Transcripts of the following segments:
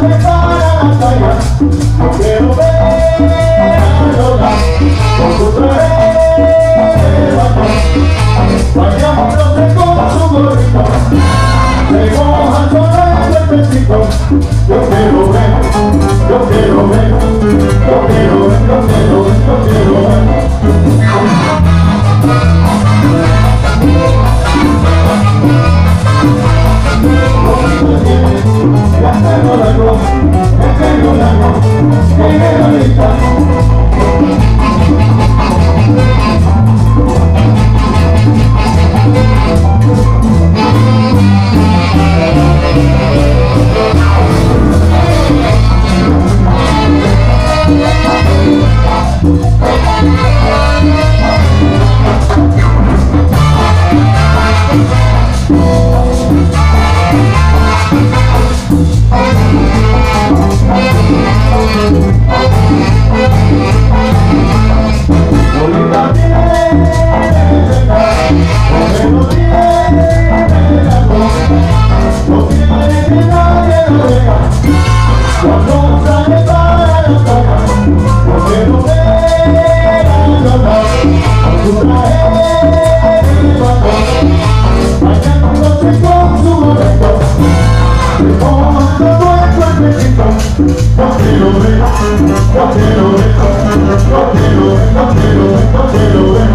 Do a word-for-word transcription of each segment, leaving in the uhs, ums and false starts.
sale para la playa, yo quiero ver a Lola con su traje de baño, bañándose con su gorrito, se moja sola el cuerpecito. Yo quiero ver, yo quiero ver, yo quiero ver, yo quiero ver, yo quiero ver. Ya tengo la cruz, ya tengo la cruz, tiene la lista. Cuando sale para la playa, yo quiero ver a Lola con su traje de baño, bañándose con su gorrito, se moja todo el cuerpecito. Yo quiero ver, yo quiero ver, yo quiero ver, yo quiero ver, yo quiero ver.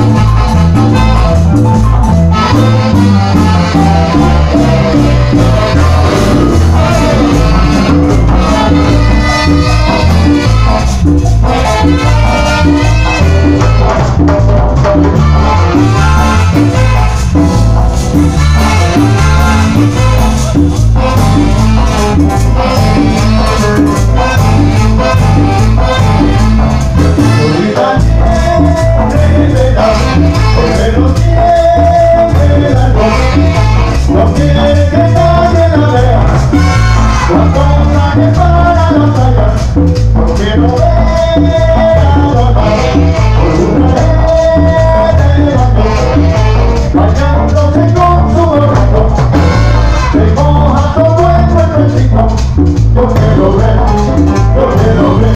We'll be right back.